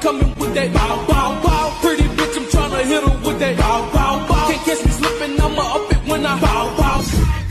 coming with that bow, bow, bow. Pretty bitch, I'm tryna hit her with that bow, bow, bow. Can't catch me slipping, I'ma up it when I bow, bow.